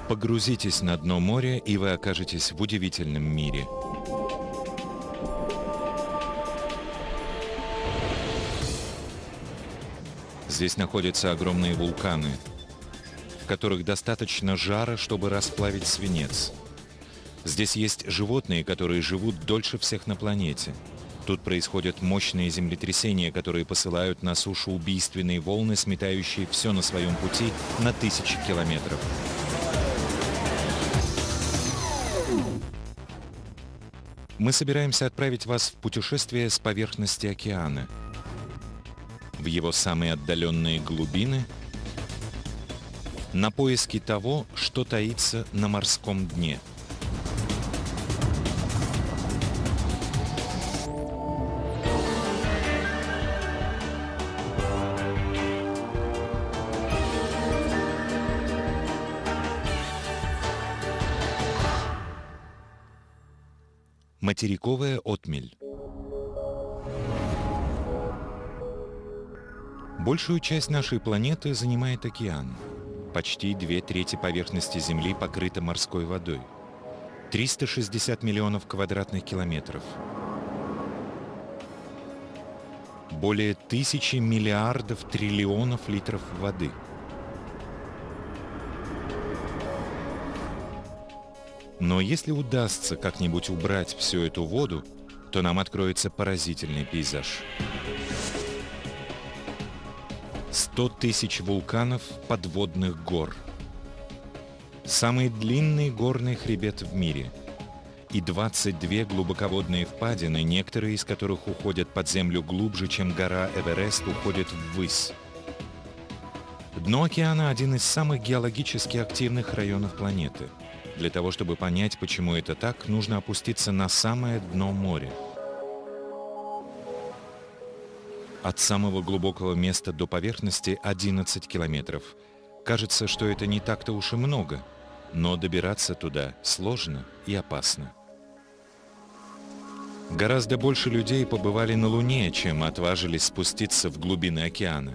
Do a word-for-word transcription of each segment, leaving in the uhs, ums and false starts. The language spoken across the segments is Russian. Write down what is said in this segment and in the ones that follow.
Погрузитесь на дно моря, и вы окажетесь в удивительном мире. Здесь находятся огромные вулканы, в которых достаточно жара, чтобы расплавить свинец. Здесь есть животные, которые живут дольше всех на планете. Тут происходят мощные землетрясения, которые посылают на сушу убийственные волны, сметающие все на своем пути на тысячи километров. Мы собираемся отправить вас в путешествие с поверхности океана, в его самые отдаленные глубины, на поиски того, что таится на морском дне. Материковая отмель. Большую часть нашей планеты занимает океан. Почти две трети поверхности Земли покрыта морской водой. триста шестьдесят миллионов квадратных километров. Более тысячи миллиардов триллионов литров воды. Но если удастся как-нибудь убрать всю эту воду, то нам откроется поразительный пейзаж. сто тысяч вулканов подводных гор. Самый длинный горный хребет в мире. И двадцать две глубоководные впадины, некоторые из которых уходят под землю глубже, чем гора Эверест уходит ввысь. Дно океана – один из самых геологически активных районов планеты. Для того, чтобы понять, почему это так, нужно опуститься на самое дно моря. От самого глубокого места до поверхности одиннадцать километров. Кажется, что это не так-то уж и много, но добираться туда сложно и опасно. Гораздо больше людей побывали на Луне, чем отважились спуститься в глубины океана.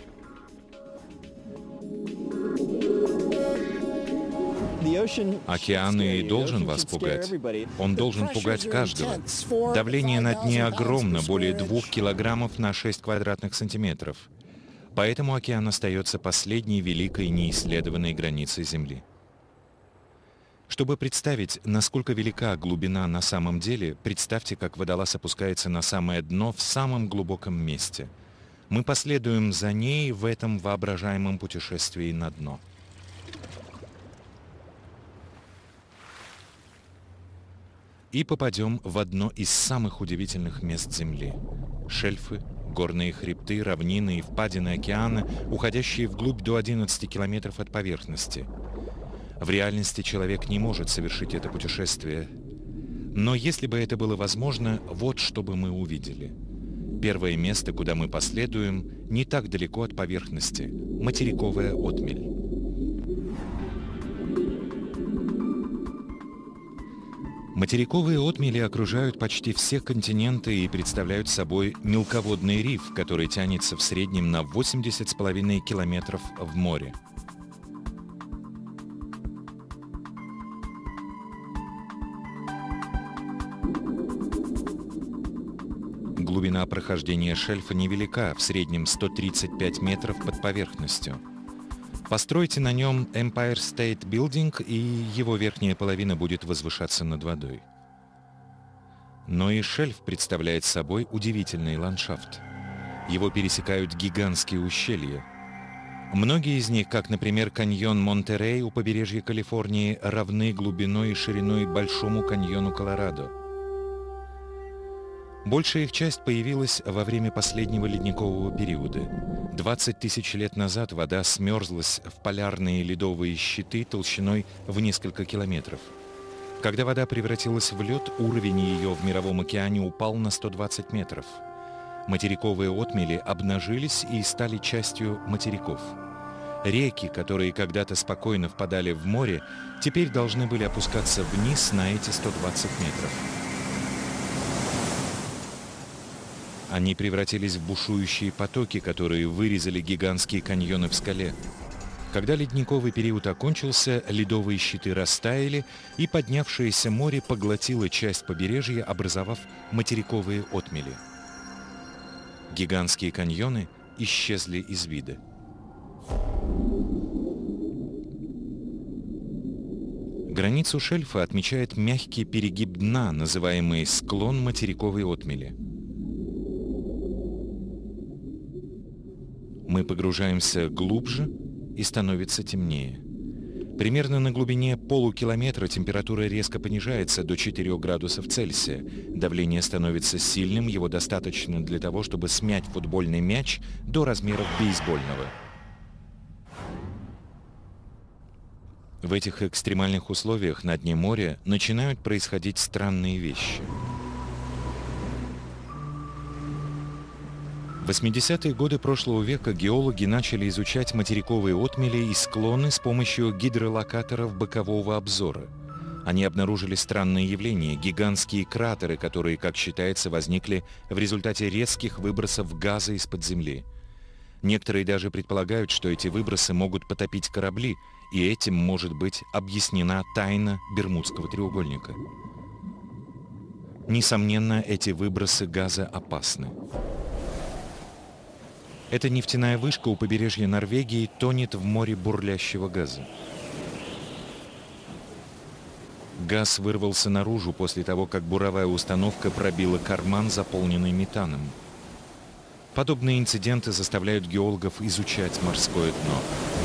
Океан и должен вас пугать. Он должен пугать каждого. Давление на дне огромно, более двух килограммов на шесть квадратных сантиметров. Поэтому океан остается последней великой неисследованной границей Земли. Чтобы представить, насколько велика глубина на самом деле, представьте, как водолаз опускается на самое дно в самом глубоком месте. Мы последуем за ней в этом воображаемом путешествии на дно. И попадем в одно из самых удивительных мест Земли. Шельфы, горные хребты, равнины и впадины океана, уходящие вглубь до одиннадцати километров от поверхности. В реальности человек не может совершить это путешествие. Но если бы это было возможно, вот что бы мы увидели. Первое место, куда мы последуем, не так далеко от поверхности – материковая отмель. Материковые отмели окружают почти все континенты и представляют собой мелководный риф, который тянется в среднем на восемьдесят с половиной километров в море. Глубина прохождения шельфа невелика, в среднем сто тридцать пять метров под поверхностью. Постройте на нем Empire State Building, и его верхняя половина будет возвышаться над водой. Но и шельф представляет собой удивительный ландшафт. Его пересекают гигантские ущелья. Многие из них, как, например, каньон Монтерей у побережья Калифорнии, равны глубиной и шириной Большому каньону Колорадо. Большая их часть появилась во время последнего ледникового периода. двадцать тысяч лет назад вода смерзлась в полярные ледовые щиты толщиной в несколько километров. Когда вода превратилась в лед, уровень ее в мировом океане упал на сто двадцать метров. Материковые отмели обнажились и стали частью материков. Реки, которые когда-то спокойно впадали в море, теперь должны были опускаться вниз на эти сто двадцать метров. Они превратились в бушующие потоки, которые вырезали гигантские каньоны в скале. Когда ледниковый период окончился, ледовые щиты растаяли, и поднявшееся море поглотило часть побережья, образовав материковые отмели. Гигантские каньоны исчезли из вида. Границу шельфа отмечает мягкий перегиб дна, называемый склон материковой отмели. Мы погружаемся глубже, и становится темнее. Примерно на глубине полукилометра температура резко понижается до четырёх градусов Цельсия. Давление становится сильным, его достаточно для того, чтобы смять футбольный мяч до размеров бейсбольного. В этих экстремальных условиях на дне моря начинают происходить странные вещи. В восьмидесятые годы прошлого века геологи начали изучать материковые отмели и склоны с помощью гидролокаторов бокового обзора. Они обнаружили странные явления, гигантские кратеры, которые, как считается, возникли в результате резких выбросов газа из-под земли. Некоторые даже предполагают, что эти выбросы могут потопить корабли, и этим может быть объяснена тайна Бермудского треугольника. Несомненно, эти выбросы газа опасны. Эта нефтяная вышка у побережья Норвегии тонет в море бурлящего газа. Газ вырвался наружу после того, как буровая установка пробила карман, заполненный метаном. Подобные инциденты заставляют геологов изучать морское дно.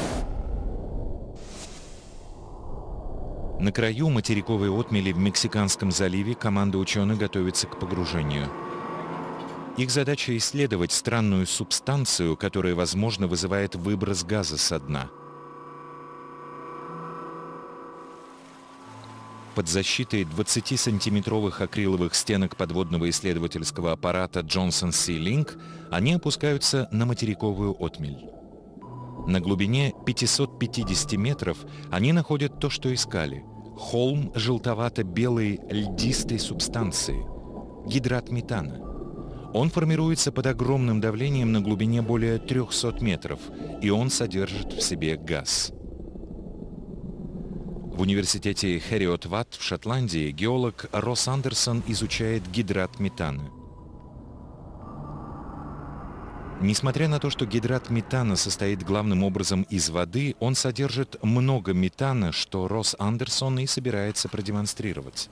На краю материковой отмели в Мексиканском заливе команда ученых готовится к погружению. Их задача исследовать странную субстанцию, которая, возможно, вызывает выброс газа со дна. Под защитой двадцатисантиметровых акриловых стенок подводного исследовательского аппарата Johnson Sea Link они опускаются на материковую отмель. На глубине пятисот пятидесяти метров они находят то, что искали – холм желтовато-белой льдистой субстанции – гидрат метана. Он формируется под огромным давлением на глубине более трёхсот метров, и он содержит в себе газ. В университете Хериот-Ват в Шотландии геолог Росс Андерсон изучает гидрат метана. Несмотря на то, что гидрат метана состоит главным образом из воды, он содержит много метана, что Росс Андерсон и собирается продемонстрировать.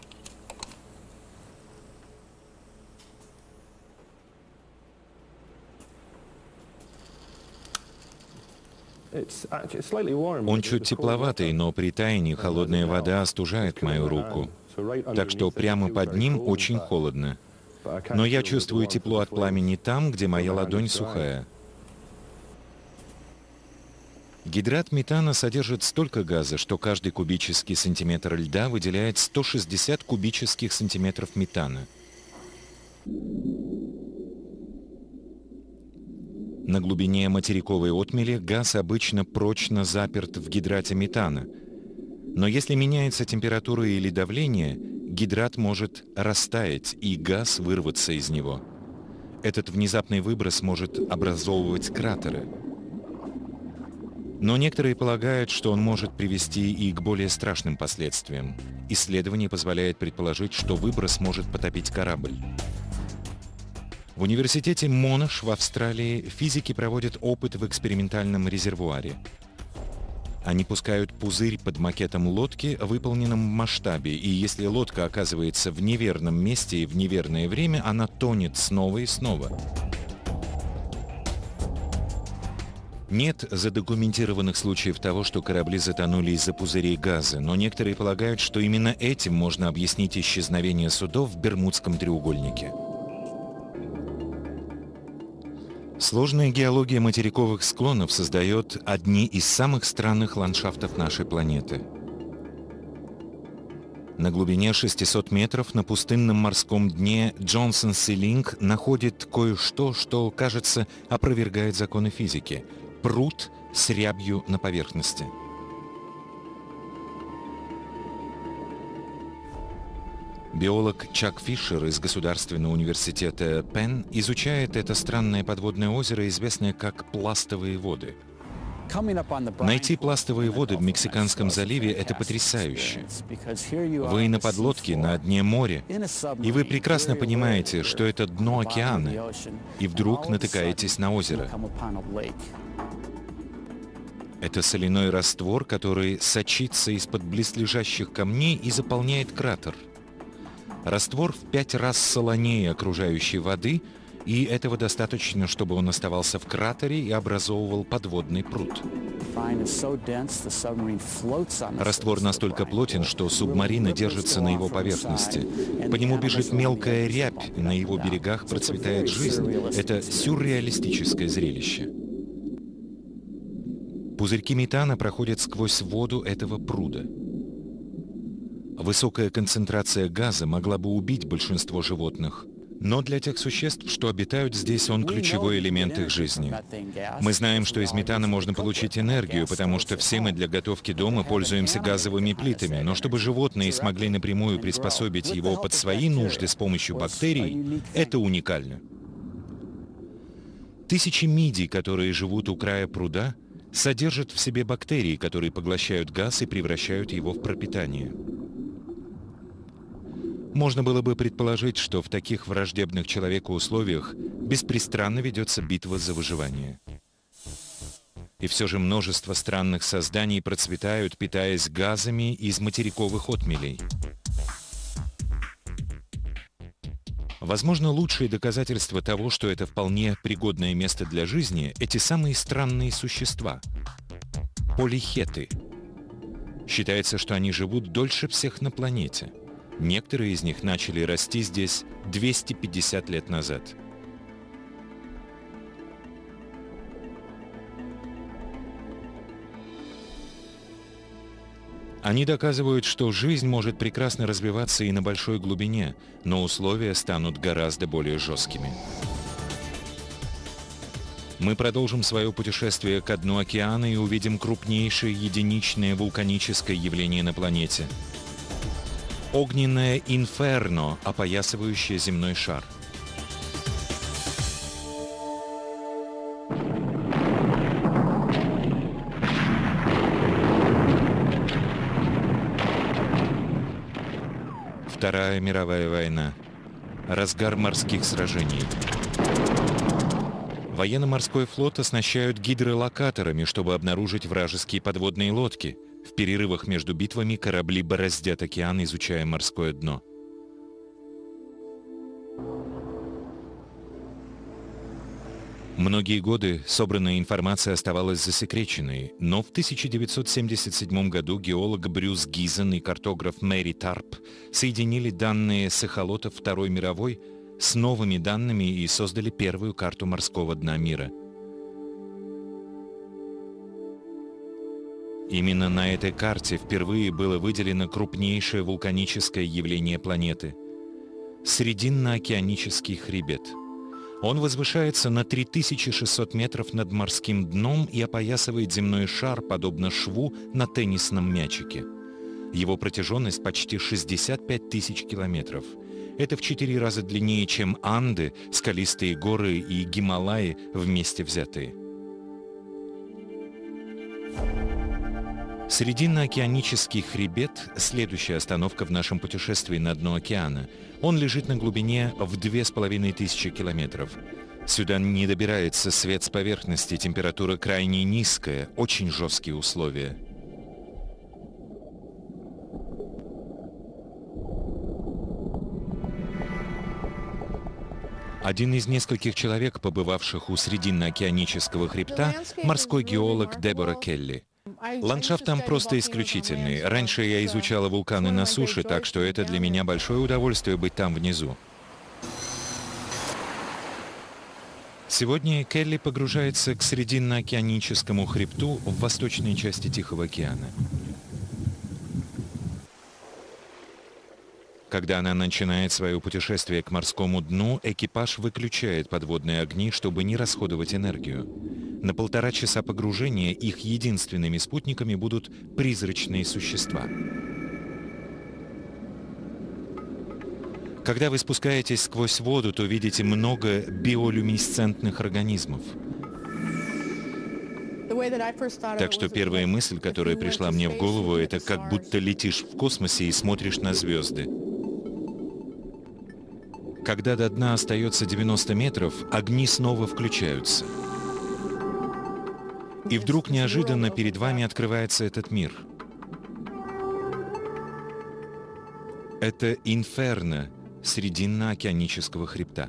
Он чуть тепловатый, но при таянии холодная вода остужает мою руку. Так что прямо под ним очень холодно. Но я чувствую тепло от пламени там, где моя ладонь сухая. Гидрат метана содержит столько газа, что каждый кубический сантиметр льда выделяет сто шестьдесят кубических сантиметров метана. На глубине материковой отмели газ обычно прочно заперт в гидрате метана. Но если меняется температура или давление, гидрат может растаять и газ вырваться из него. Этот внезапный выброс может образовывать кратеры. Но некоторые полагают, что он может привести и к более страшным последствиям. Исследование позволяет предположить, что выброс может потопить корабль. В университете Монаш в Австралии физики проводят опыт в экспериментальном резервуаре. Они пускают пузырь под макетом лодки, выполненным в масштабе, и если лодка оказывается в неверном месте и в неверное время, она тонет снова и снова. Нет задокументированных случаев того, что корабли затонули из-за пузырей газа, но некоторые полагают, что именно этим можно объяснить исчезновение судов в Бермудском треугольнике. Сложная геология материковых склонов создает одни из самых странных ландшафтов нашей планеты. На глубине шестисот метров на пустынном морском дне Johnson Sea Link находит кое-что, что, кажется, опровергает законы физики – пруд с рябью на поверхности. Биолог Чак Фишер из Государственного университета Пенн изучает это странное подводное озеро, известное как пластовые воды. Найти пластовые воды в Мексиканском заливе — это потрясающе. Вы на подлодке на дне моря, и вы прекрасно понимаете, что это дно океана, и вдруг натыкаетесь на озеро. Это соляной раствор, который сочится из-под близлежащих камней и заполняет кратер. Раствор в пять раз солонее окружающей воды, и этого достаточно, чтобы он оставался в кратере и образовывал подводный пруд. Раствор настолько плотен, что субмарина держится на его поверхности. По нему бежит мелкая рябь, и на его берегах процветает жизнь. Это сюрреалистическое зрелище. Пузырьки метана проходят сквозь воду этого пруда. Высокая концентрация газа могла бы убить большинство животных, но для тех существ, что обитают здесь, он ключевой элемент их жизни. Мы знаем, что из метана можно получить энергию, потому что все мы для готовки дома пользуемся газовыми плитами, но чтобы животные смогли напрямую приспособить его под свои нужды с помощью бактерий, это уникально. Тысячи мидий, которые живут у края пруда, содержат в себе бактерии, которые поглощают газ и превращают его в пропитание. Можно было бы предположить, что в таких враждебных человеку условиях беспрестанно ведется битва за выживание. И все же множество странных созданий процветают, питаясь газами из материковых отмелей. Возможно, лучшие доказательства того, что это вполне пригодное место для жизни, эти самые странные существа – полихеты. Считается, что они живут дольше всех на планете. Некоторые из них начали расти здесь двести пятьдесят лет назад. Они доказывают, что жизнь может прекрасно развиваться и на большой глубине, но условия станут гораздо более жесткими. Мы продолжим свое путешествие ко дну океана и увидим крупнейшее единичное вулканическое явление на планете – огненное инферно, опоясывающее земной шар. Вторая мировая война. Разгар морских сражений. Военно-морской флот оснащают гидролокаторами, чтобы обнаружить вражеские подводные лодки. В перерывах между битвами корабли бороздят океан, изучая морское дно. Многие годы собранная информация оставалась засекреченной, но в тысяча девятьсот семьдесят седьмом году геолог Брюс Гизен и картограф Мэри Тарп соединили данные с эхолотов Второй мировой с новыми данными и создали первую карту морского дна мира. Именно на этой карте впервые было выделено крупнейшее вулканическое явление планеты – Срединно-океанический хребет. Он возвышается на три тысячи шестьсот метров над морским дном и опоясывает земной шар, подобно шву на теннисном мячике. Его протяженность почти шестьдесят пять тысяч километров. Это в четыре раза длиннее, чем Анды, скалистые горы и Гималаи вместе взятые. Срединно-океанический хребет – следующая остановка в нашем путешествии на дно океана. Он лежит на глубине в две с половиной тысячи километров. Сюда не добирается свет с поверхности, температура крайне низкая, очень жесткие условия. Один из нескольких человек, побывавших у Срединно-океанического хребта, морской геолог Дебора Келли. Ландшафт там просто исключительный. Раньше я изучала вулканы на суше, так что это для меня большое удовольствие быть там внизу. Сегодня Келли погружается к Срединно-океаническому хребту в восточной части Тихого океана. Когда она начинает свое путешествие к морскому дну, экипаж выключает подводные огни, чтобы не расходовать энергию. На полтора часа погружения их единственными спутниками будут призрачные существа. Когда вы спускаетесь сквозь воду, то видите много биолюминесцентных организмов. Так что первая мысль, которая пришла мне в голову, это как будто летишь в космосе и смотришь на звезды. Когда до дна остается девяносто метров, огни снова включаются. И вдруг неожиданно перед вами открывается этот мир. Это инферно срединно-океанического хребта.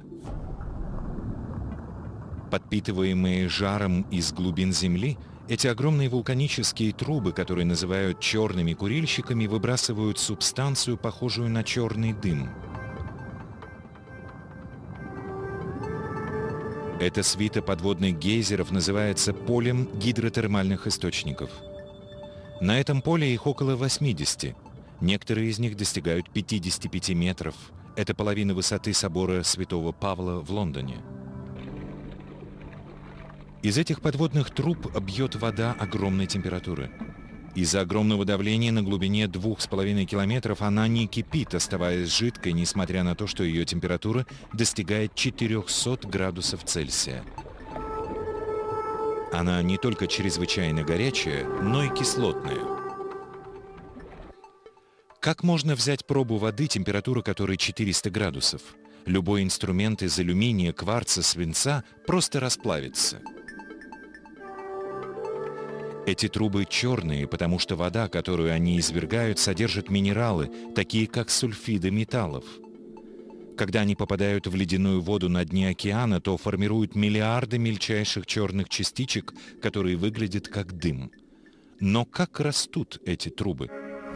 Подпитываемые жаром из глубин Земли, эти огромные вулканические трубы, которые называют черными курильщиками, выбрасывают субстанцию, похожую на черный дым. Эта свита подводных гейзеров называется полем гидротермальных источников. На этом поле их около восьмидесяти. Некоторые из них достигают пятидесяти пяти метров. Это половина высоты собора Святого Павла в Лондоне. Из этих подводных труб бьет вода огромной температуры. Из-за огромного давления на глубине двух с половиной километров она не кипит, оставаясь жидкой, несмотря на то, что ее температура достигает четырёхсот градусов Цельсия. Она не только чрезвычайно горячая, но и кислотная. Как можно взять пробу воды, температура которой четыреста градусов? Любой инструмент из алюминия, кварца, свинца просто расплавится. Эти трубы черные, потому что вода, которую они извергают, содержит минералы, такие как сульфиды металлов. Когда они попадают в ледяную воду на дне океана, то формируют миллиарды мельчайших черных частичек, которые выглядят как дым. Но как растут эти трубы?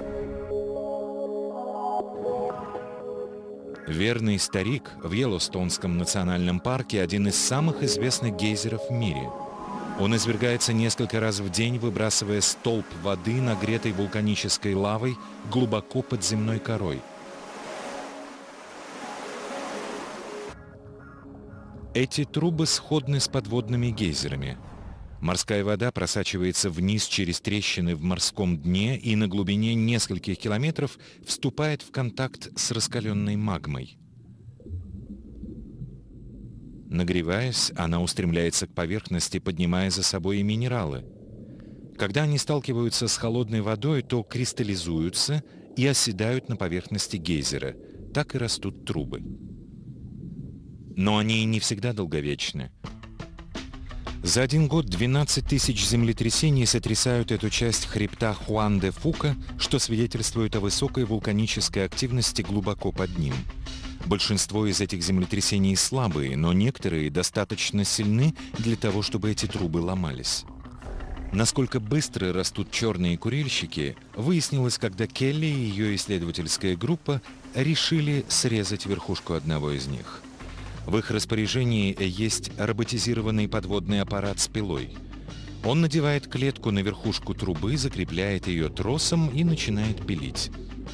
Верный старик в Йеллоустонском национальном парке – один из самых известных гейзеров в мире. Он извергается несколько раз в день, выбрасывая столб воды, нагретой вулканической лавой, глубоко под земной корой. Эти трубы сходны с подводными гейзерами. Морская вода просачивается вниз через трещины в морском дне и на глубине нескольких километров вступает в контакт с раскаленной магмой. Нагреваясь, она устремляется к поверхности, поднимая за собой и минералы. Когда они сталкиваются с холодной водой, то кристаллизуются и оседают на поверхности гейзера. Так и растут трубы. Но они не всегда долговечны. За один год двенадцать тысяч землетрясений сотрясают эту часть хребта Хуан-де-Фука, что свидетельствует о высокой вулканической активности глубоко под ним. Большинство из этих землетрясений слабые, но некоторые достаточно сильны для того, чтобы эти трубы ломались. Насколько быстро растут черные курильщики, выяснилось, когда Келли и ее исследовательская группа решили срезать верхушку одного из них. В их распоряжении есть роботизированный подводный аппарат с пилой. Он надевает клетку на верхушку трубы, закрепляет ее тросом и начинает пилить.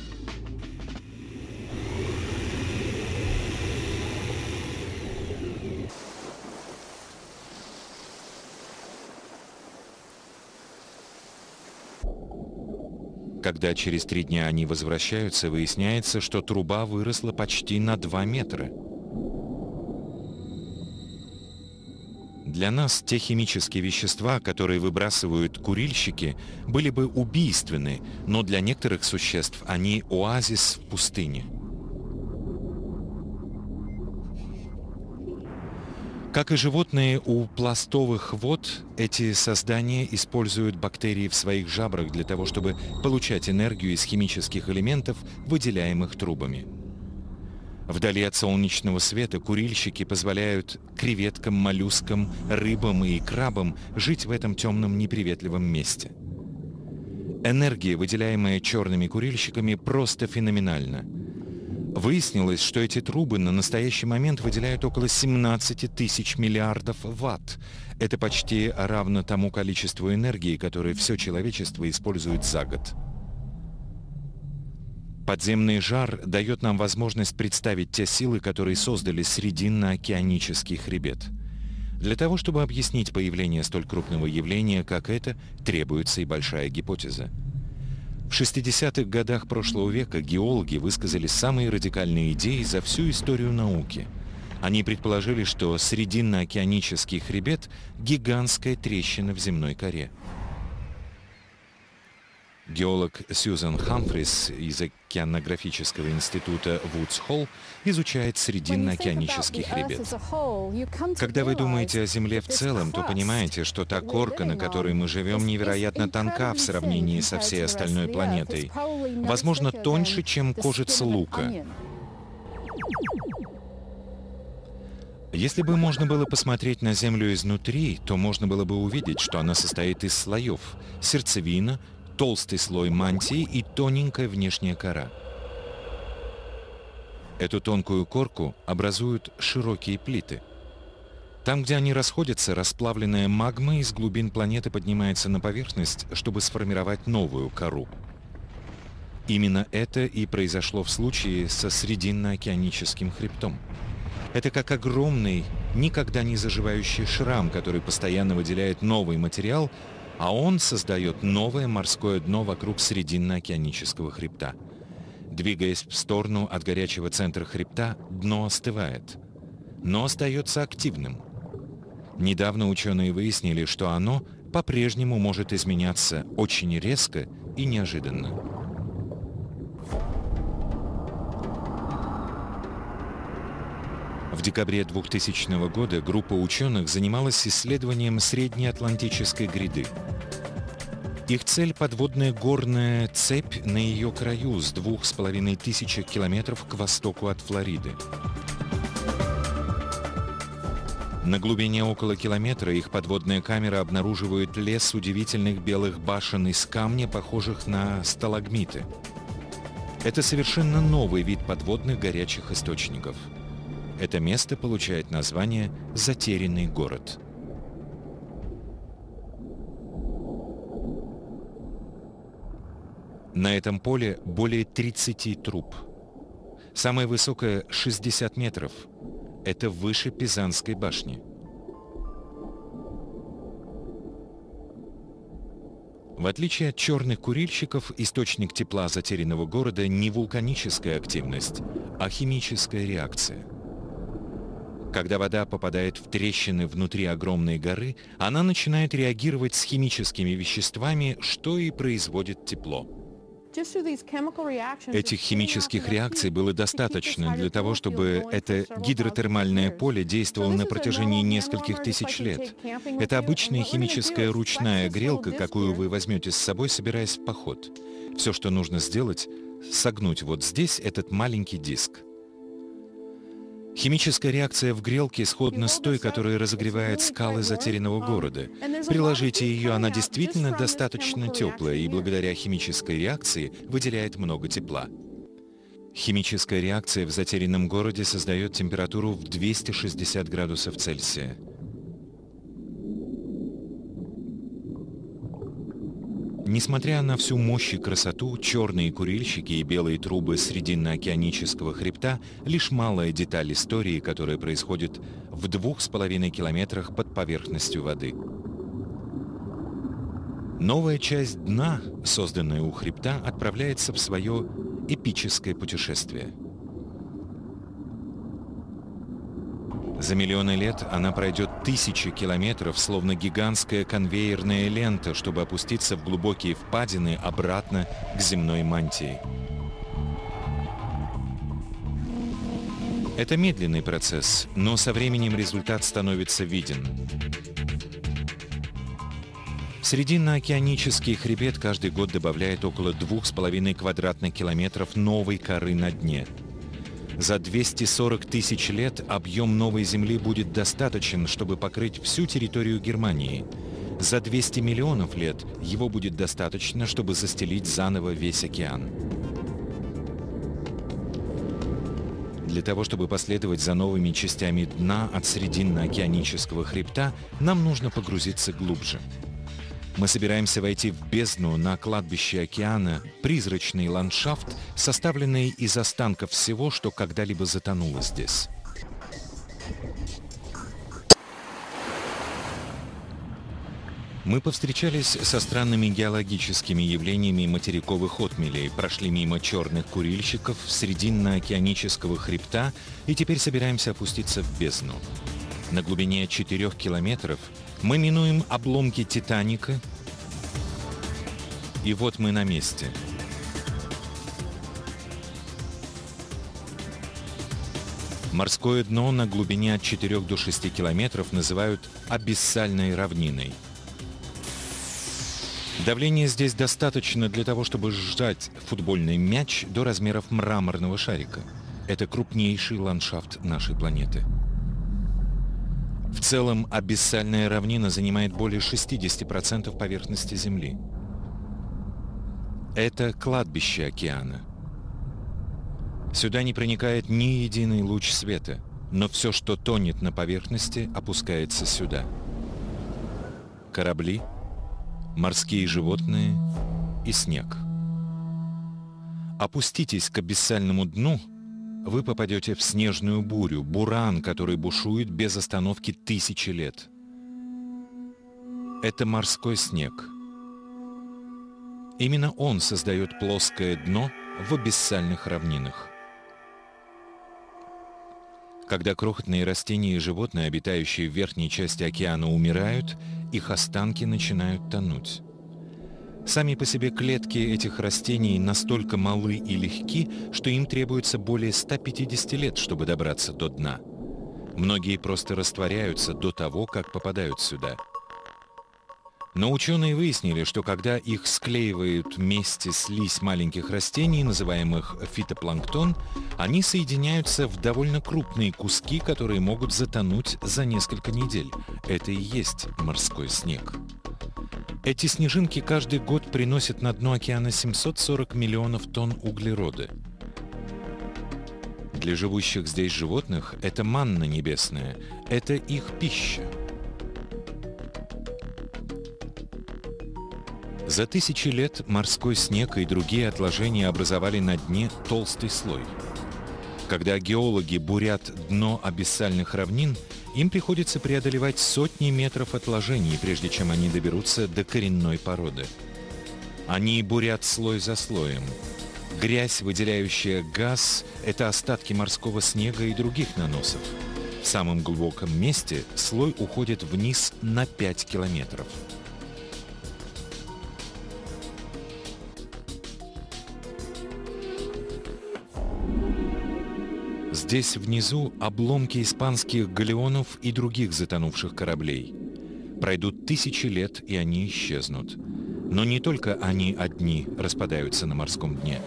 Когда через три дня они возвращаются, выясняется, что труба выросла почти на два метра. Для нас те химические вещества, которые выбрасывают курильщики, были бы убийственны, но для некоторых существ они оазис в пустыне. Как и животные у пластовых вод, эти создания используют бактерии в своих жабрах для того, чтобы получать энергию из химических элементов, выделяемых трубами. Вдали от солнечного света курильщики позволяют креветкам, моллюскам, рыбам и крабам жить в этом темном неприветливом месте. Энергия, выделяемая черными курильщиками, просто феноменальна. Выяснилось, что эти трубы на настоящий момент выделяют около семнадцати тысяч миллиардов ватт. Это почти равно тому количеству энергии, которое все человечество использует за год. Подземный жар дает нам возможность представить те силы, которые создали срединно-океанический хребет. Для того, чтобы объяснить появление столь крупного явления, как это, требуется и большая гипотеза. В шестидесятых годах прошлого века геологи высказали самые радикальные идеи за всю историю науки. Они предположили, что срединно-океанический хребет – гигантская трещина в земной коре. Геолог Сьюзан Хамфрис из океанографического института Вудс-Холл изучает срединно-океанический хребет. Когда вы думаете о Земле в целом, то понимаете, что та корка, на которой мы живем, невероятно тонка в сравнении со всей остальной планетой. Возможно, тоньше, чем кожица лука. Если бы можно было посмотреть на Землю изнутри, то можно было бы увидеть, что она состоит из слоев: сердцевина, толстый слой мантии и тоненькая внешняя кора. Эту тонкую корку образуют широкие плиты. Там, где они расходятся, расплавленная магма из глубин планеты поднимается на поверхность, чтобы сформировать новую кору. Именно это и произошло в случае со Срединно-океаническим хребтом. Это как огромный, никогда не заживающий шрам, который постоянно выделяет новый материал, а он создает новое морское дно вокруг Срединно-океанического хребта. Двигаясь в сторону от горячего центра хребта, дно остывает, но остается активным. Недавно ученые выяснили, что оно по-прежнему может изменяться очень резко и неожиданно. В декабре двухтысячного года группа ученых занималась исследованием Среднеатлантической гряды. Их цель — подводная горная цепь на ее краю с двух с половиной тысяч километров к востоку от Флориды. На глубине около километра их подводная камера обнаруживает лес удивительных белых башен из камня, похожих на сталагмиты. Это совершенно новый вид подводных горячих источников. Это место получает название «Затерянный город». На этом поле более тридцати труб. Самая высокая — шестьдесят метров. Это выше Пизанской башни. В отличие от черных курильщиков, источник тепла затерянного города не вулканическая активность, а химическая реакция. Когда вода попадает в трещины внутри огромной горы, она начинает реагировать с химическими веществами, что и производит тепло. Этих химических реакций было достаточно для того, чтобы это гидротермальное поле действовало на протяжении нескольких тысяч лет. Это обычная химическая ручная грелка, какую вы возьмете с собой, собираясь в поход. Все, что нужно сделать — согнуть вот здесь этот маленький диск. Химическая реакция в грелке сходна с той, которая разогревает скалы затерянного города. Приложите ее, она действительно достаточно теплая и благодаря химической реакции выделяет много тепла. Химическая реакция в затерянном городе создает температуру в двести шестьдесят градусов Цельсия. Несмотря на всю мощь и красоту, черные курильщики и белые трубы Срединно-океанического хребта — лишь малая деталь истории, которая происходит в двух с половиной километрах под поверхностью воды. Новая часть дна, созданная у хребта, отправляется в свое эпическое путешествие. За миллионы лет она пройдет тысячи километров, словно гигантская конвейерная лента, чтобы опуститься в глубокие впадины обратно к земной мантии. Это медленный процесс, но со временем результат становится виден. Срединно-океанический хребет каждый год добавляет около двух с половиной квадратных километров новой коры на дне. За двести сорок тысяч лет объем новой земли будет достаточен, чтобы покрыть всю территорию Германии. За двести миллионов лет его будет достаточно, чтобы застелить заново весь океан. Для того, чтобы последовать за новыми частями дна от Срединно-океанического хребта, нам нужно погрузиться глубже. Мы собираемся войти в бездну на кладбище океана, призрачный ландшафт, составленный из останков всего, что когда-либо затонуло здесь. Мы повстречались со странными геологическими явлениями материковых отмелей, прошли мимо черных курильщиков Срединно-океанического хребта и теперь собираемся опуститься в бездну. На глубине четырёх километров мы минуем обломки «Титаника» И вот мы на месте. Морское дно на глубине от четырёх до шести километров называют абиссальной равниной. Давление здесь достаточно для того, чтобы сжать футбольный мяч до размеров мраморного шарика. Это крупнейший ландшафт нашей планеты. В целом, абиссальная равнина занимает более шестидесяти процентов поверхности Земли. Это кладбище океана. Сюда не проникает ни единый луч света, но все, что тонет на поверхности, опускается сюда. Корабли, морские животные и снег. Опуститесь к абиссальному дну, вы попадете в снежную бурю, буран, который бушует без остановки тысячи лет. Это морской снег. Именно он создает плоское дно в абиссальных равнинах. Когда крохотные растения и животные, обитающие в верхней части океана, умирают, их останки начинают тонуть. Сами по себе клетки этих растений настолько малы и легки, что им требуется более ста пятидесяти лет, чтобы добраться до дна. Многие просто растворяются до того, как попадают сюда. Но ученые выяснили, что когда их склеивают вместе слизь маленьких растений, называемых фитопланктон, они соединяются в довольно крупные куски, которые могут затонуть за несколько недель. Это и есть морской снег. Эти снежинки каждый год приносят на дно океана семьсот сорок миллионов тонн углерода. Для живущих здесь животных это манна небесная, это их пища. За тысячи лет морской снег и другие отложения образовали на дне толстый слой. Когда геологи бурят дно абиссальных равнин, им приходится преодолевать сотни метров отложений, прежде чем они доберутся до коренной породы. Они бурят слой за слоем. Грязь, выделяющая газ, это остатки морского снега и других наносов. В самом глубоком месте слой уходит вниз на пять километров. Здесь внизу обломки испанских галеонов и других затонувших кораблей. Пройдут тысячи лет, и они исчезнут. Но не только они одни распадаются на морском дне.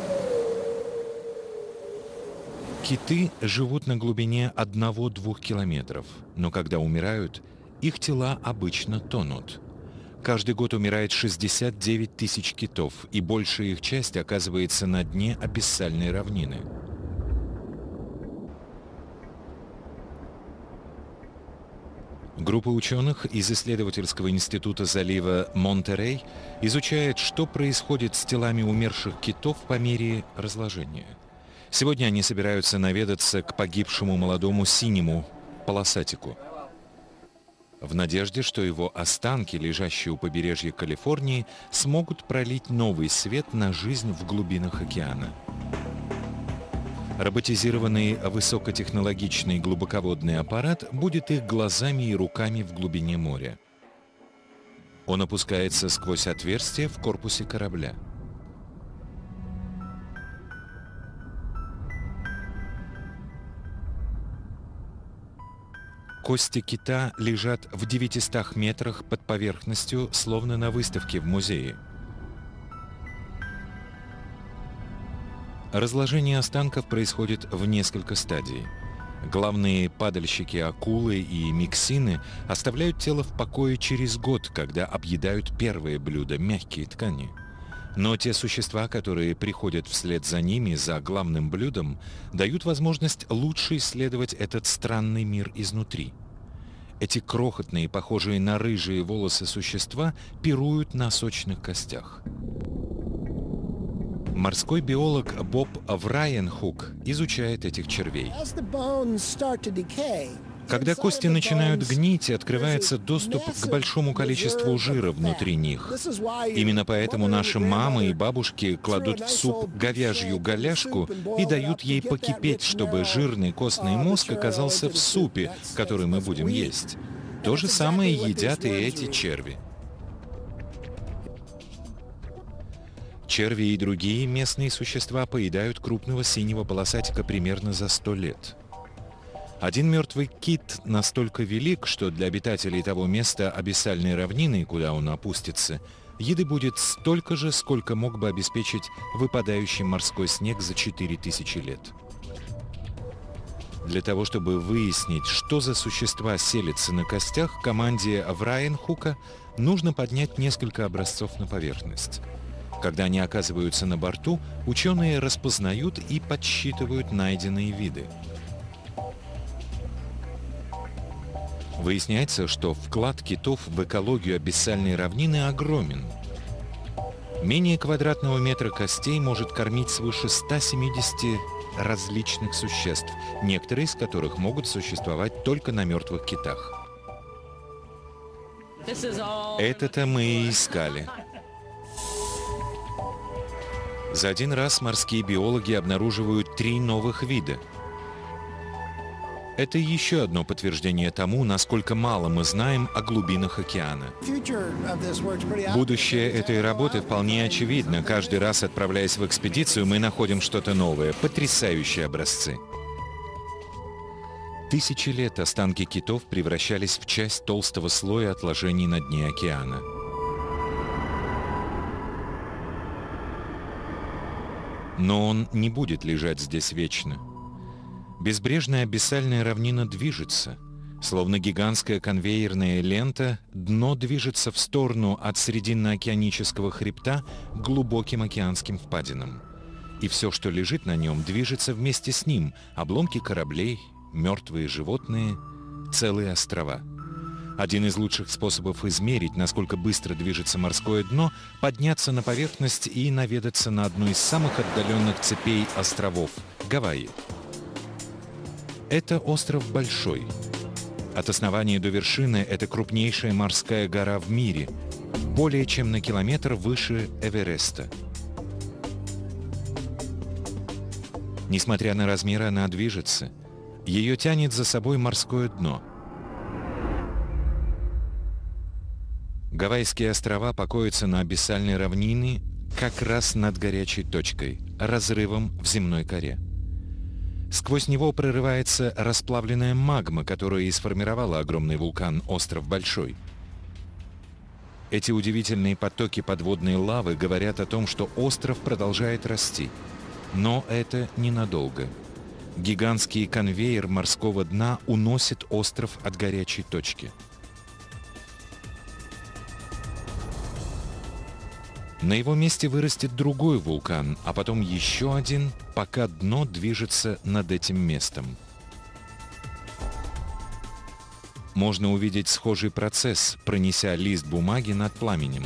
Киты живут на глубине одного-двух километров, но когда умирают, их тела обычно тонут. Каждый год умирает шестьдесят девять тысяч китов, и большая их часть оказывается на дне абиссальной равнины. Группа ученых из исследовательского института залива Монтерей изучает, что происходит с телами умерших китов по мере разложения. Сегодня они собираются наведаться к погибшему молодому синему полосатику, в надежде, что его останки, лежащие у побережья Калифорнии, смогут пролить новый свет на жизнь в глубинах океана. Роботизированный высокотехнологичный глубоководный аппарат будет их глазами и руками в глубине моря. Он опускается сквозь отверстие в корпусе корабля. Кости кита лежат в девятистах метрах под поверхностью, словно на выставке в музее. Разложение останков происходит в несколько стадий. Главные падальщики акулы и миксины оставляют тело в покое через год, когда объедают первое блюдо – мягкие ткани. Но те существа, которые приходят вслед за ними, за главным блюдом, дают возможность лучше исследовать этот странный мир изнутри. Эти крохотные, похожие на рыжие волосы существа пируют на сочных костях. Морской биолог Боб Врайенхук изучает этих червей. Когда кости начинают гнить, открывается доступ к большому количеству жира внутри них. Именно поэтому наши мамы и бабушки кладут в суп говяжью голяшку и дают ей покипеть, чтобы жирный костный мозг оказался в супе, который мы будем есть. То же самое едят и эти черви. Черви и другие местные существа поедают крупного синего полосатика примерно за сто лет. Один мертвый кит настолько велик, что для обитателей того места абиссальной равнины, куда он опустится, еды будет столько же, сколько мог бы обеспечить выпадающий морской снег за четыре тысячи лет. Для того, чтобы выяснить, что за существа селятся на костях, команде Врайенхука нужно поднять несколько образцов на поверхность. Когда они оказываются на борту, ученые распознают и подсчитывают найденные виды. Выясняется, что вклад китов в экологию абиссальной равнины огромен. Менее квадратного метра костей может кормить свыше ста семидесяти различных существ, некоторые из которых могут существовать только на мертвых китах. Это-то мы и искали. За один раз морские биологи обнаруживают три новых вида. Это еще одно подтверждение тому, насколько мало мы знаем о глубинах океана. Будущее этой работы вполне очевидно. Каждый раз, отправляясь в экспедицию, мы находим что-то новое, потрясающие образцы. Тысячи лет останки китов превращались в часть толстого слоя отложений на дне океана. Но он не будет лежать здесь вечно. Безбрежная абиссальная равнина движется. Словно гигантская конвейерная лента, дно движется в сторону от срединно-океанического хребта к глубоким океанским впадинам. И все, что лежит на нем, движется вместе с ним. Обломки кораблей, мертвые животные, целые острова. Один из лучших способов измерить, насколько быстро движется морское дно, подняться на поверхность и наведаться на одну из самых отдаленных цепей островов – Гавайи. Это остров Большой. От основания до вершины это крупнейшая морская гора в мире, более чем на километр выше Эвереста. Несмотря на размеры, она движется. Ее тянет за собой морское дно. Гавайские острова покоятся на абиссальной равнине как раз над горячей точкой, разрывом в земной коре. Сквозь него прорывается расплавленная магма, которая и сформировала огромный вулкан «Остров Большой». Эти удивительные потоки подводной лавы говорят о том, что остров продолжает расти. Но это ненадолго. Гигантский конвейер морского дна уносит остров от горячей точки. На его месте вырастет другой вулкан, а потом еще один, пока дно движется над этим местом. Можно увидеть схожий процесс, пронеся лист бумаги над пламенем.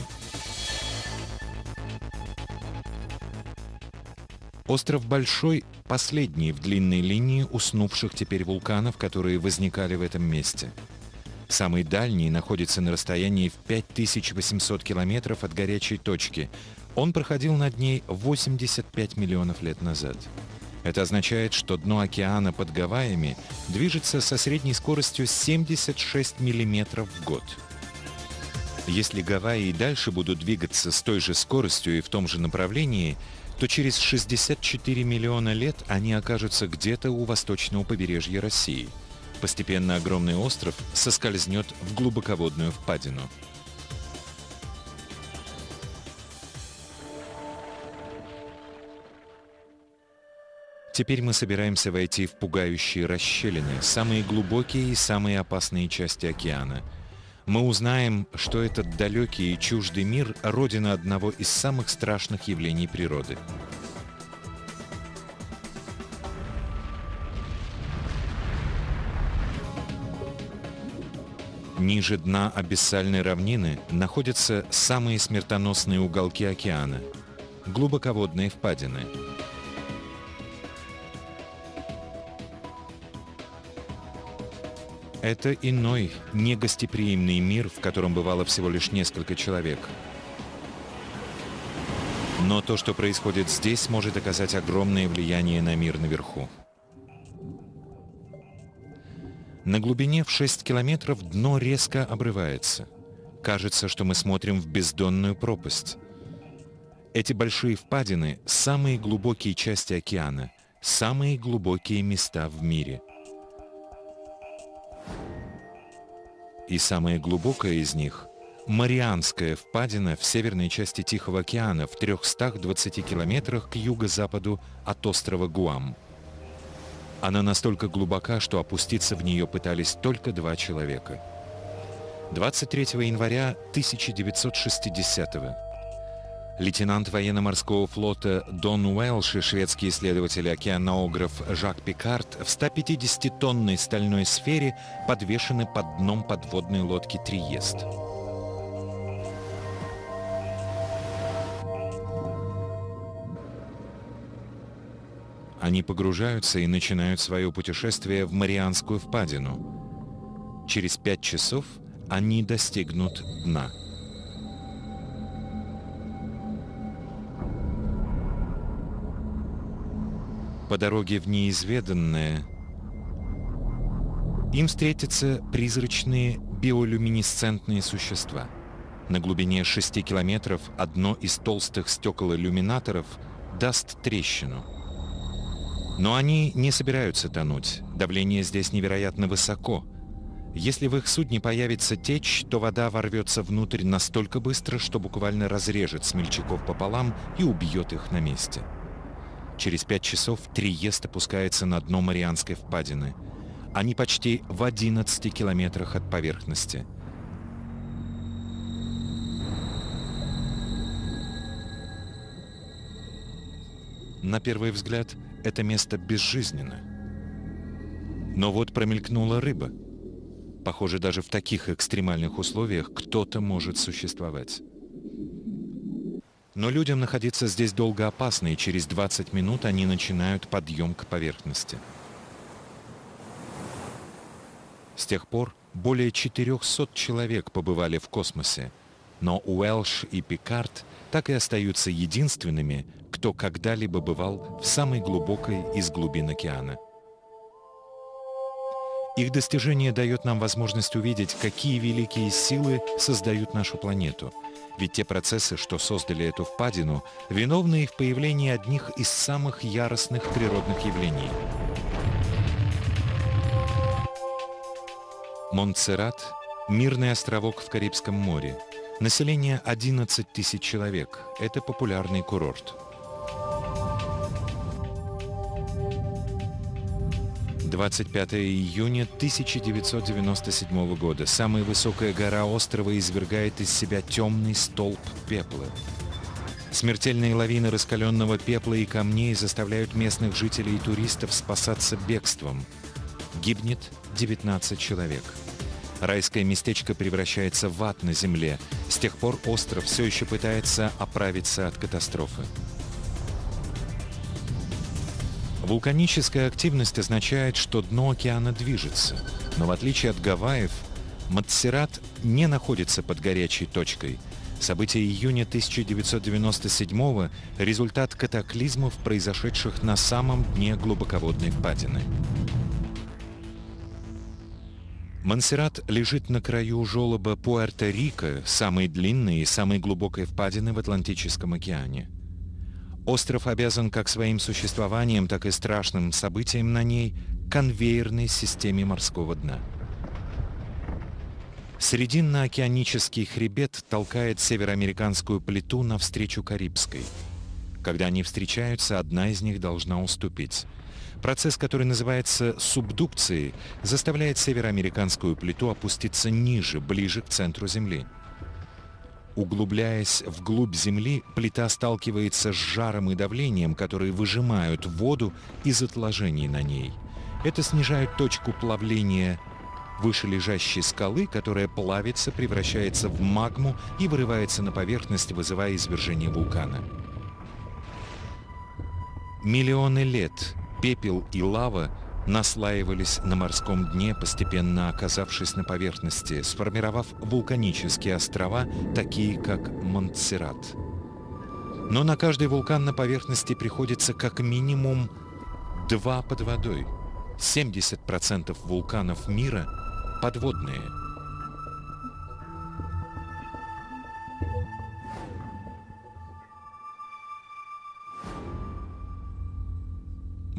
Остров Большой – последний в длинной линии уснувших теперь вулканов, которые возникали в этом месте. Самый дальний находится на расстоянии в пять тысяч восемьсот километров от горячей точки. Он проходил над ней восемьдесят пять миллионов лет назад. Это означает, что дно океана под Гавайями движется со средней скоростью семьдесят шесть миллиметров в год. Если Гавайи и дальше будут двигаться с той же скоростью и в том же направлении, то через шестьдесят четыре миллиона лет они окажутся где-то у восточного побережья России. Постепенно огромный остров соскользнет в глубоководную впадину. Теперь мы собираемся войти в пугающие расщелины, самые глубокие и самые опасные части океана. Мы узнаем, что этот далекий и чуждый мир – родина одного из самых страшных явлений природы. Ниже дна абиссальной равнины находятся самые смертоносные уголки океана – глубоководные впадины. Это иной, негостеприимный мир, в котором бывало всего лишь несколько человек. Но то, что происходит здесь, может оказать огромное влияние на мир наверху. На глубине в шесть километров дно резко обрывается. Кажется, что мы смотрим в бездонную пропасть. Эти большие впадины – самые глубокие части океана, самые глубокие места в мире. И самая глубокая из них – Марианская впадина в северной части Тихого океана в трёхстах двадцати километрах к юго-западу от острова Гуам. Она настолько глубока, что опуститься в нее пытались только два человека. двадцать третьего января тысяча девятьсот шестидесятого лейтенант военно-морского флота Дон Уэлш и шведский исследователь-океанограф Жак Пикард в ста пятидесятитонной стальной сфере подвешены под дном подводной лодки «Триест». Они погружаются и начинают свое путешествие в Марианскую впадину. Через пять часов они достигнут дна. По дороге в неизведанное им встретятся призрачные биолюминесцентные существа. На глубине шести километров одно из толстых стекол-иллюминаторов даст трещину. Но они не собираются тонуть. Давление здесь невероятно высоко. Если в их судне появится течь, то вода ворвется внутрь настолько быстро, что буквально разрежет смельчаков пополам и убьет их на месте. Через пять часов Триест опускается на дно Марианской впадины. Они почти в одиннадцати километрах от поверхности. На первый взгляд, это место безжизненно. Но вот промелькнула рыба. Похоже, даже в таких экстремальных условиях кто-то может существовать. Но людям находиться здесь долго опасно, и через двадцать минут они начинают подъем к поверхности. С тех пор более четырёхсот человек побывали в космосе, но Уэлш и Пикард так и остаются единственными, кто когда-либо бывал в самой глубокой из глубин океана. Их достижение дает нам возможность увидеть, какие великие силы создают нашу планету. Ведь те процессы, что создали эту впадину, виновны и в появлении одних из самых яростных природных явлений. Монтсеррат – мирный островок в Карибском море. Население одиннадцать тысяч человек. Это популярный курорт. двадцать пятого июня тысяча девятьсот девяносто седьмого года самая высокая гора острова извергает из себя темный столб пепла. Смертельные лавины раскаленного пепла и камней заставляют местных жителей и туристов спасаться бегством. Гибнет девятнадцать человек. Райское местечко превращается в ад на земле. С тех пор остров все еще пытается оправиться от катастрофы. Вулканическая активность означает, что дно океана движется. Но в отличие от Гавайев, Монтсеррат не находится под горячей точкой. События июня тысяча девятьсот девяносто седьмого – результат катаклизмов, произошедших на самом дне глубоководной впадины. Монтсеррат лежит на краю желоба Пуэрто-Рико, самой длинной и самой глубокой впадины в Атлантическом океане. Остров обязан как своим существованием, так и страшным событиям на ней конвейерной системе морского дна. Срединно-океанический хребет толкает североамериканскую плиту навстречу Карибской. Когда они встречаются, одна из них должна уступить. Процесс, который называется субдукцией, заставляет североамериканскую плиту опуститься ниже, ближе к центру Земли. Углубляясь вглубь Земли, плита сталкивается с жаром и давлением, которые выжимают воду из отложений на ней. Это снижает точку плавления вышележащей скалы, которая плавится, превращается в магму и вырывается на поверхность, вызывая извержение вулкана. Миллионы лет пепел и лава наслаивались на морском дне, постепенно оказавшись на поверхности, сформировав вулканические острова, такие как Монтсеррат. Но на каждый вулкан на поверхности приходится как минимум два под водой. семьдесят процентов вулканов мира подводные.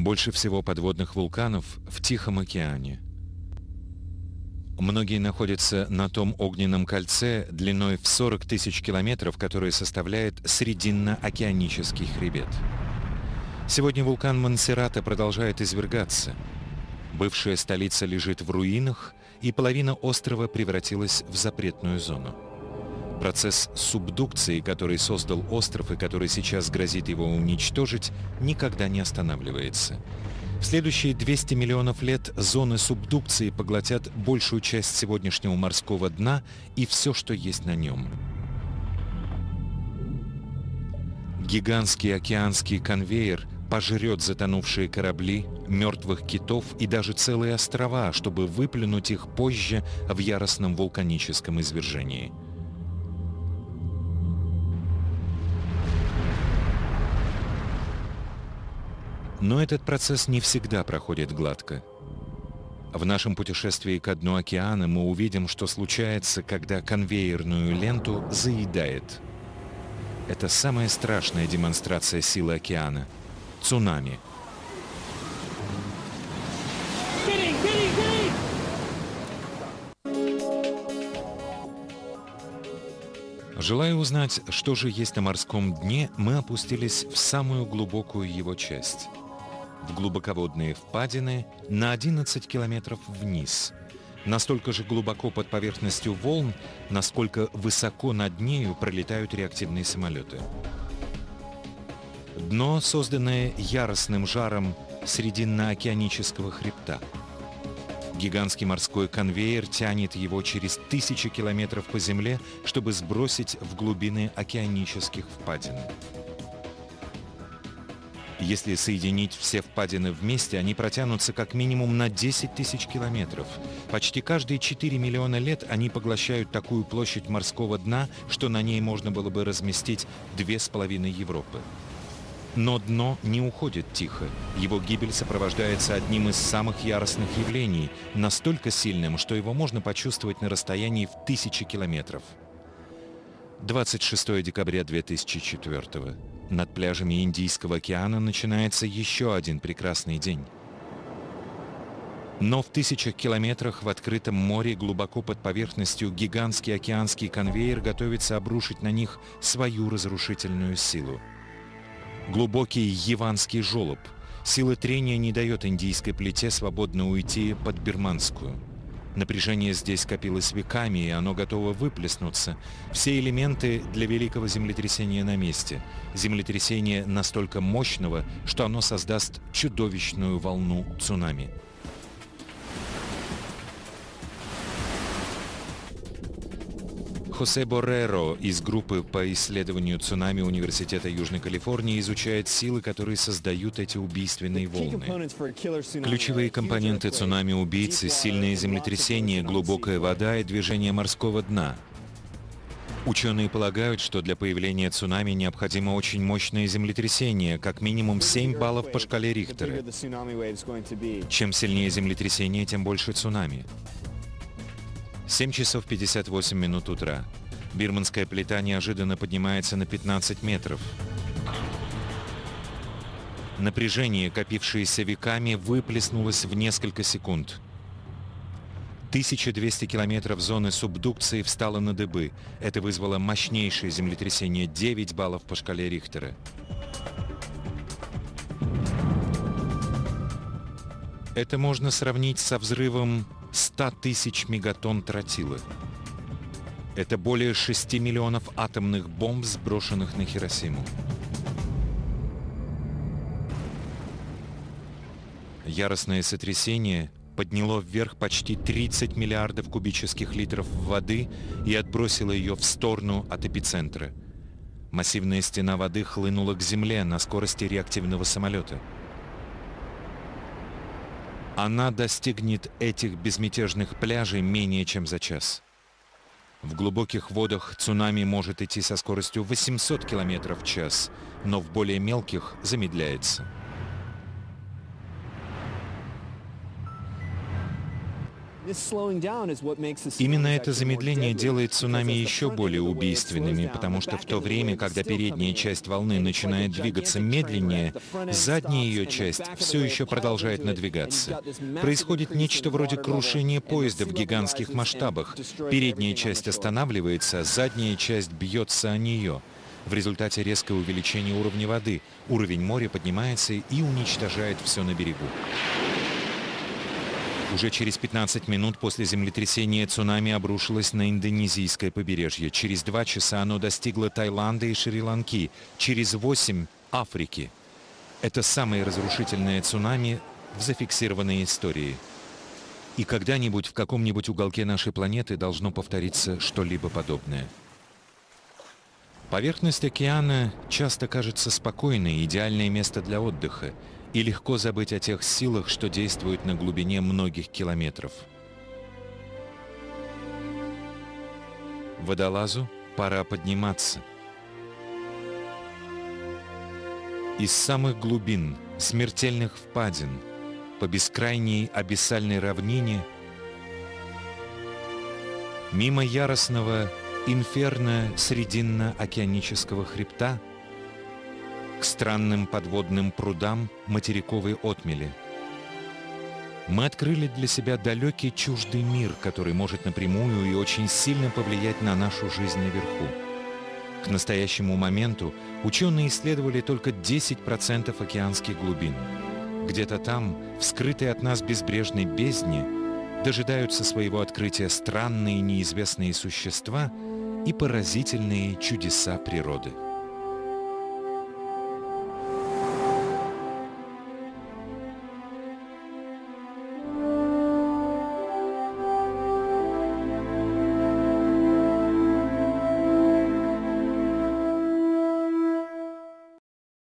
Больше всего подводных вулканов в Тихом океане. Многие находятся на том огненном кольце длиной в сорок тысяч километров, которое составляет Срединно-океанический хребет. Сегодня вулкан Монсеррато продолжает извергаться. Бывшая столица лежит в руинах, и половина острова превратилась в запретную зону. Процесс субдукции, который создал остров и который сейчас грозит его уничтожить, никогда не останавливается. В следующие двести миллионов лет зоны субдукции поглотят большую часть сегодняшнего морского дна и все, что есть на нем. Гигантский океанский конвейер пожрет затонувшие корабли, мертвых китов и даже целые острова, чтобы выплюнуть их позже в яростном вулканическом извержении. Но этот процесс не всегда проходит гладко. В нашем путешествии ко дну океана мы увидим, что случается, когда конвейерную ленту заедает. Это самая страшная демонстрация силы океана – цунами. Желая узнать, что же есть на морском дне, мы опустились в самую глубокую его часть. В глубоководные впадины на одиннадцать километров вниз. Настолько же глубоко под поверхностью волн, насколько высоко над нею пролетают реактивные самолеты. Дно, созданное яростным жаром Срединно-океанического хребта. Гигантский морской конвейер тянет его через тысячи километров по земле, чтобы сбросить в глубины океанических впадин. Если соединить все впадины вместе, они протянутся как минимум на десять тысяч километров. Почти каждые четыре миллиона лет они поглощают такую площадь морского дна, что на ней можно было бы разместить две с половиной Европы. Но дно не уходит тихо. Его гибель сопровождается одним из самых яростных явлений, настолько сильным, что его можно почувствовать на расстоянии в тысячи километров. двадцать шестого декабря две тысячи четвёртого. Над пляжами Индийского океана начинается еще один прекрасный день. Но в тысячах километрах в открытом море, глубоко под поверхностью, гигантский океанский конвейер готовится обрушить на них свою разрушительную силу. Глубокий яванский желоб. Сила трения не дает индийской плите свободно уйти под бирманскую. Напряжение здесь скопилось веками, и оно готово выплеснуться. Все элементы для великого землетрясения на месте. Землетрясение настолько мощного, что оно создаст чудовищную волну цунами. Хосе Борреро из группы по исследованию цунами Университета Южной Калифорнии изучает силы, которые создают эти убийственные волны. Ключевые компоненты цунами-убийцы – сильное землетрясение, глубокая вода и движение морского дна. Ученые полагают, что для появления цунами необходимо очень мощное землетрясение, как минимум семь баллов по шкале Рихтера. Чем сильнее землетрясение, тем больше цунами. семь часов пятьдесят восемь минут утра. Бирманская плита неожиданно поднимается на пятнадцать метров. Напряжение, копившееся веками, выплеснулось в несколько секунд. тысяча двести километров зоны субдукции встало на дыбы. Это вызвало мощнейшее землетрясение, девять баллов по шкале Рихтера. Это можно сравнить со взрывом ста тысяч мегатонн тротила. Это более шести миллионов атомных бомб, сброшенных на Хиросиму. Яростное сотрясение подняло вверх почти тридцать миллиардов кубических литров воды и отбросило ее в сторону от эпицентра. Массивная стена воды хлынула к земле на скорости реактивного самолета. Она достигнет этих безмятежных пляжей менее чем за час. В глубоких водах цунами может идти со скоростью восемьсот километров в час, но в более мелких замедляется. Именно это замедление делает цунами еще более убийственными, потому что в то время, когда передняя часть волны начинает двигаться медленнее, задняя ее часть все еще продолжает надвигаться. Происходит нечто вроде крушения поезда в гигантских масштабах. Передняя часть останавливается, а задняя часть бьется о нее. В результате резкое увеличение уровня воды. Уровень моря поднимается и уничтожает все на берегу. Уже через пятнадцать минут после землетрясения цунами обрушилось на индонезийское побережье. Через два часа оно достигло Таиланда и Шри-Ланки. Через восемь — Африки. Это самое разрушительное цунами в зафиксированной истории. И когда-нибудь в каком-нибудь уголке нашей планеты должно повториться что-либо подобное. Поверхность океана часто кажется спокойной, идеальное место для отдыха, и легко забыть о тех силах, что действуют на глубине многих километров. Водолазу пора подниматься. Из самых глубин, смертельных впадин, по бескрайней абиссальной равнине, мимо яростного инферно срединно-океанического хребта, к странным подводным прудам материковой отмели. Мы открыли для себя далекий чуждый мир, который может напрямую и очень сильно повлиять на нашу жизнь наверху. К настоящему моменту ученые исследовали только десять процентов океанских глубин. Где-то там, в скрытой от нас безбрежной бездне, дожидаются своего открытия странные неизвестные существа и поразительные чудеса природы.